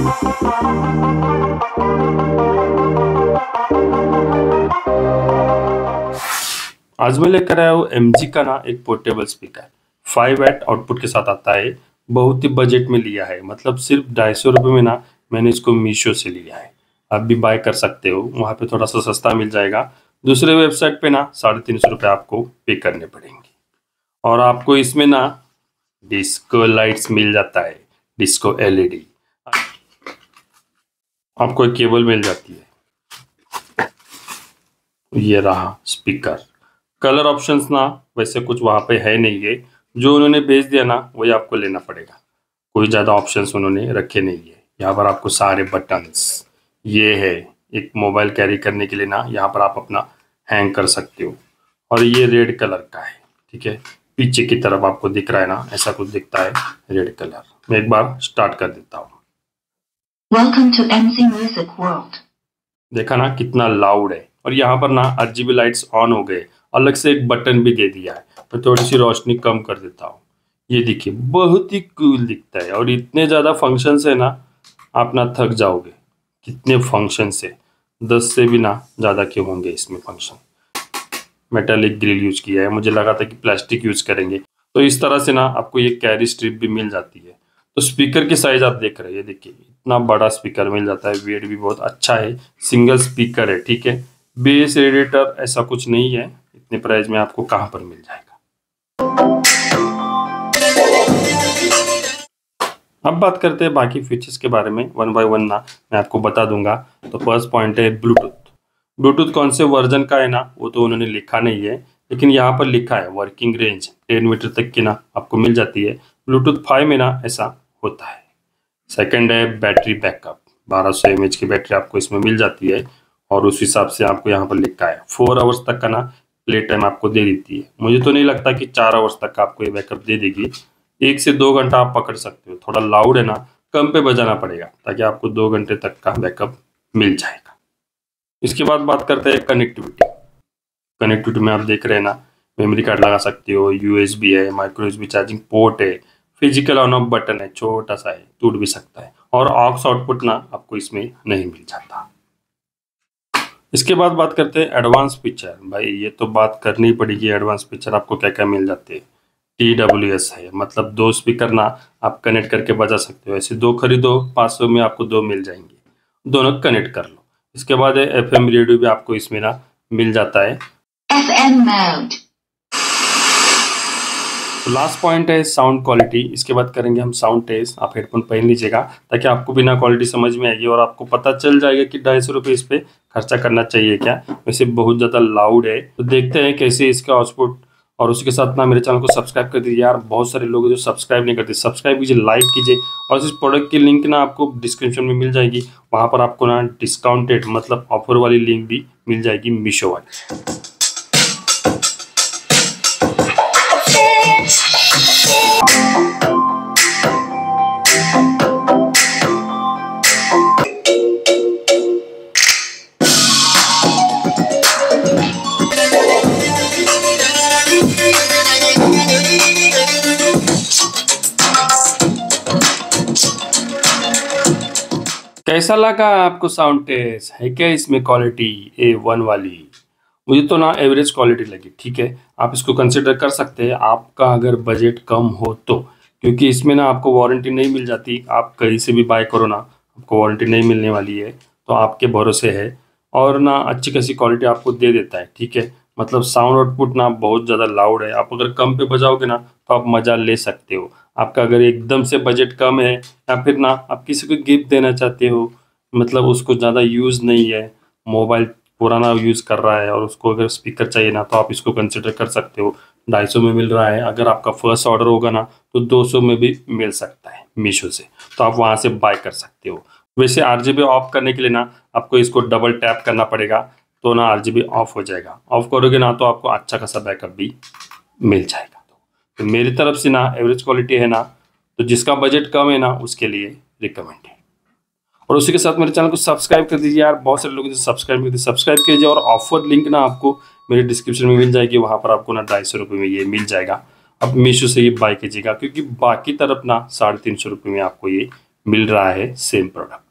आज मैं लेकर आया हूँ MG का ना एक पोर्टेबल स्पीकर 5 वाट आउटपुट के साथ आता है। बहुत ही बजट में लिया है, मतलब सिर्फ 250 रुपये में ना मैंने इसको मीशो से लिया है। आप भी बाय कर सकते हो, वहाँ पे थोड़ा सा सस्ता मिल जाएगा। दूसरे वेबसाइट पे ना 350 रुपये आपको पे करने पड़ेंगे। और आपको इसमें ना डिस्को लाइट्स मिल जाता है, डिस्को LED। आपको एक केबल मिल जाती है। ये रहा स्पीकर। कलर ऑप्शंस ना वैसे कुछ वहाँ पे है नहीं है, जो उन्होंने भेज दिया ना वही आपको लेना पड़ेगा। कोई ज़्यादा ऑप्शंस उन्होंने रखे नहीं है। यहाँ पर आपको सारे बटन्स, ये है एक मोबाइल कैरी करने के लिए ना, यहाँ पर आप अपना हैंग कर सकते हो। और ये रेड कलर का है, ठीक है। पीछे की तरफ आपको दिख रहा है ना, ऐसा कुछ दिखता है रेड कलर। मैं एक बार स्टार्ट कर देता हूँ। Welcome to MC Music World. देखा ना कितना लाउड है। और यहाँ पर ना RGB लाइट्स ऑन हो गए, अलग से एक बटन भी दे दिया है। मैं थोड़ी सी रोशनी कम कर देता हूँ। ये देखिए बहुत ही कूल दिखता है। और इतने ज़्यादा फंक्शंस है ना, आप ना थक जाओगे। कितने फंक्शंस है, 10 से भी ना ज़्यादा क्यों होंगे इसमें फंक्शन। मेटालिक ग्रिल यूज किया है, मुझे लगा था कि प्लास्टिक यूज करेंगे। तो इस तरह से ना आपको ये कैरी स्ट्रिप भी मिल जाती है। तो स्पीकर की साइज आप देख रहे हैं, देखिए इतना बड़ा स्पीकर मिल जाता है। वेट भी बहुत अच्छा है, सिंगल स्पीकर है, ठीक है। बेस रेडिएटर ऐसा कुछ नहीं है। इतने प्राइस में आपको कहाँ पर मिल जाएगा। अब बात करते हैं बाकी फीचर्स के बारे में, वन बाय वन ना मैं आपको बता दूंगा। तो फर्स्ट पॉइंट है ब्लूटूथ कौन से वर्जन का है ना, वो तो उन्होंने लिखा नहीं है, लेकिन यहाँ पर लिखा है वर्किंग रेंज 10 मीटर तक की ना आपको मिल जाती है। ब्लूटूथ 5 में ना ऐसा होता है। सेकंड है बैटरी बैकअप, 1200 mAh की बैटरी आपको इसमें मिल जाती है। और उस हिसाब से आपको यहाँ पर लिखा है 4 आवर्स तक का ना प्ले टाइम आपको दे देती है। मुझे तो नहीं लगता कि 4 आवर्स तक का आपको ये बैकअप दे देगी। 1 से 2 घंटा आप पकड़ सकते हो। थोड़ा लाउड है ना, कम पे बजाना पड़ेगा ताकि आपको 2 घंटे तक का बैकअप मिल जाएगा। इसके बाद बात करते हैं कनेक्टिविटी में आप देख रहे हैं ना, मेमोरी कार्ड लगा सकते हो, USB है, माइक्रो USB चार्जिंग पोर्ट है, फिजिकल ऑन ऑफ बटन है, छोटा सा है, टूट भी सकता है। और ऑक्स आउटपुट ना आपको इसमें नहीं मिल जाता। इसके बाद बात करते हैं एडवांस फीचर। भाई ये तो बात करनी ही पड़ेगी, एडवांस फीचर आपको क्या क्या मिल जाते हैं। TWS है, मतलब 2 स्पीकर ना आप कनेक्ट करके बजा सकते हो। ऐसे 2 खरीदो, 500 में आपको 2 मिल जाएंगे, दोनों कनेक्ट कर लो। इसके बाद है FM रेडियो भी आपको इसमें ना मिल जाता है। FM mode. तो लास्ट पॉइंट है साउंड क्वालिटी। इसके बाद करेंगे हम साउंड टेस्ट। आप हेडफोन पहन लीजिएगा ताकि आपको बिना क्वालिटी समझ में आएगी और आपको पता चल जाएगा कि 250 रुपये इस पर खर्चा करना चाहिए क्या। वैसे बहुत ज़्यादा लाउड है, तो देखते हैं कैसे इसका आउटपुट। और उसके साथ ना मेरे चैनल को सब्सक्राइब कर दीजिए यार। बहुत सारे लोग जो सब्सक्राइब नहीं करते, सब्सक्राइब कीजिए, लाइक कीजिए। और इस प्रोडक्ट की लिंक ना आपको डिस्क्रिप्शन में मिल जाएगी। वहाँ पर आपको ना डिस्काउंटेड मतलब ऑफर वाली लिंक भी मिल जाएगी मीशो वाली। कैसा लगा आपको साउंड टेस्ट? है क्या इसमें क्वालिटी A1 वाली? मुझे तो ना एवरेज क्वालिटी लगी, ठीक है। आप इसको कंसिडर कर सकते हैं आपका अगर बजट कम हो तो, क्योंकि इसमें ना आपको वारंटी नहीं मिल जाती। आप कहीं से भी बाय करो ना, आपको वारंटी नहीं मिलने वाली है, तो आपके भरोसे है। और ना अच्छी खासी क्वालिटी आपको दे देता है, ठीक है। मतलब साउंड आउटपुट ना बहुत ज़्यादा लाउड है। आप अगर कम पे बजाओगे ना तो आप मज़ा ले सकते हो। आपका अगर एकदम से बजट कम है, या फिर ना आप किसी को गिफ्ट देना चाहते हो, मतलब उसको ज़्यादा यूज़ नहीं है, मोबाइल पुराना यूज़ कर रहा है और उसको अगर स्पीकर चाहिए ना, तो आप इसको कंसिडर कर सकते हो। 250 में मिल रहा है। अगर आपका फर्स्ट ऑर्डर होगा ना तो 200 में भी मिल सकता है मीशो से, तो आप वहाँ से बाय कर सकते हो। वैसे RGB ऑफ करने के लिए ना आपको इसको डबल टैप करना पड़ेगा, तो ना RGB ऑफ हो जाएगा। ऑफ करोगे ना तो आपको अच्छा खासा बैकअप भी मिल जाएगा। तो मेरी तरफ से ना एवरेज क्वालिटी है ना, तो जिसका बजट कम है ना उसके लिए रिकमेंड है। और उसी के साथ मेरे चैनल को सब्सक्राइब कर दीजिए यार। बहुत सारे लोग जो सब्सक्राइब करते, सब्सक्राइब कीजिए। और ऑफर लिंक ना आपको मेरे डिस्क्रिप्शन में मिल जाएगी, वहाँ पर आपको ना 250 रुपये में ये मिल जाएगा। अब मीशो से ये बाय कीजिएगा, क्योंकि बाकी तरफ ना 350 रुपये में आपको ये मिल रहा है सेम प्रोडक्ट।